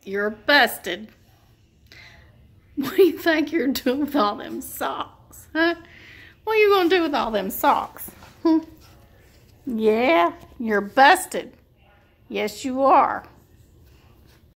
You're busted. What do you think you're doing with all them socks, huh? What are you gonna do with all them socks? Yeah, you're busted. Yes, you are.